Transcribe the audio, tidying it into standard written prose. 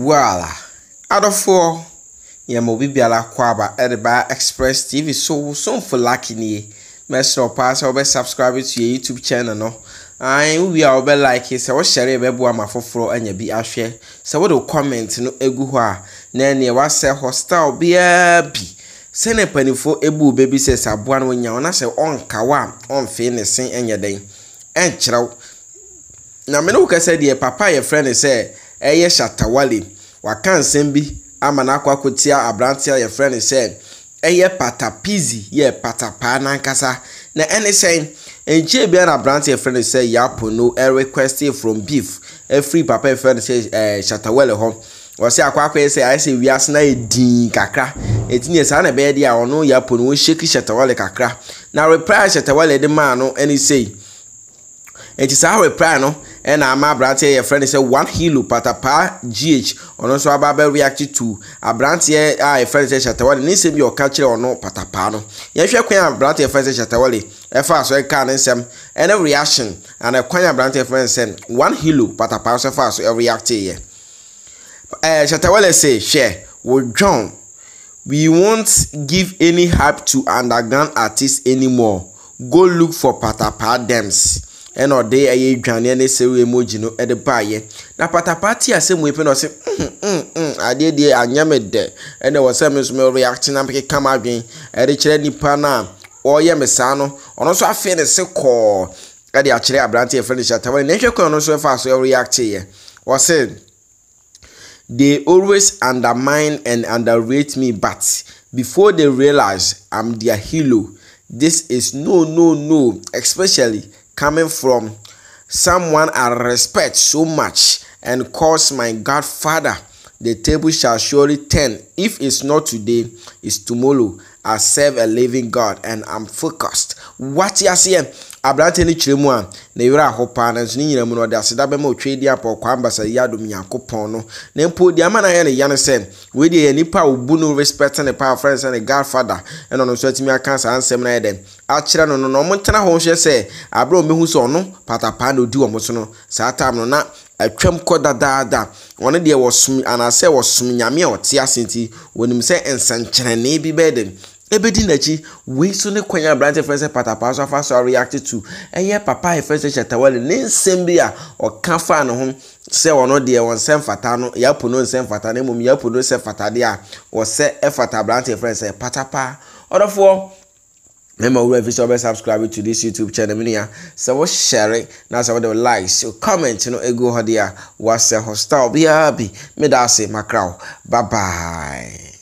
Wale. Out of 4, Yamobi Biala Kwaba Ediba Express TV so for lucky ni. Mesro pass or subscribe to your YouTube channel no. We are be like it, so share a bebo ma foforo and be a share. So what do comment no eguha. Nene was say hostile be Send a penny for ebu baby says a buan when you say on kawa on fairness and your day. And chow. Now Menuka said your papa your friend say Shatta Wale. Wakan sembi amanakwa kutia abrantia your friend said Patapaa ye Patapaa nankasa na any saying enche bia na abrantia your friend say yapo no a request from beef a free papa your friend say Shatta Wale ho or say akwa say I say we as na edin kakra etini esa na be dia ono yapo no shake Shatta Wale kakra na reply Shatta Wale de man no any say it is our reply no and ama brantie your friend say 1 kilo Patapaa GH ono so aba react to abrantie a friend say Shatta Wale ni se bi o ka kire ono Patapaa no ye hwe kwan abrantie friend say Shatta Wale e fa so e ka nsem and a reaction and a kwan abrantie friend say 1 kilo Patapaa so fa so e react here Shatta Wale say share we John we won't give any hype to underground artists anymore go look for Patapaa dems and or day aye dwane ne sewe emoji no e de baaye na Patapaa ti asem we pe no se ade de anyame de and there was some so reaction na make come adwen e de kire nipa na oye mesa no ono so afi ne se ko e de a kire abrante e friend Shatta Wale ne hwe ko no so fa so react here was said they always undermine and underrate me but before they realize I'm their hero this is no especially coming from someone I respect so much and calls my godfather. The table shall surely turn. If it's not today, it's tomorrow. I serve a living God and I'm focused. What you see? Abrante ni chiremu a na yura hopa na nso ni nyina mu no de aseda be ma otwedi apo kwa ambasa yadom Yakopon no na mpo di ama na ye ne ya ne se we de nipa obu no respect ne power friends and the godfather and ono so atimi aka sa ansem na ye dem a kire no no mo ntena ho hwe se abro mehu so no Patapaa na odi wo mo so no sa time no na atwam ko dadaada one de wosum anase wosum nyame a ote asenti wonim se ensankyerene bi bedem ebedi nachi we so ne kwanya branch friends Patapaa so afa so react to papa e friends Shatta Wale ne nsem bi a o ka fa no ho se wono de won sem fata no yapo no nsem fata na mum yapo no se fata de a wo se e fata branch friends Patapaa odofo remember if you subscribe to this YouTube channel minia so share it na so the like so comment no ego ho dia was hostile be me da say macrow bye bye.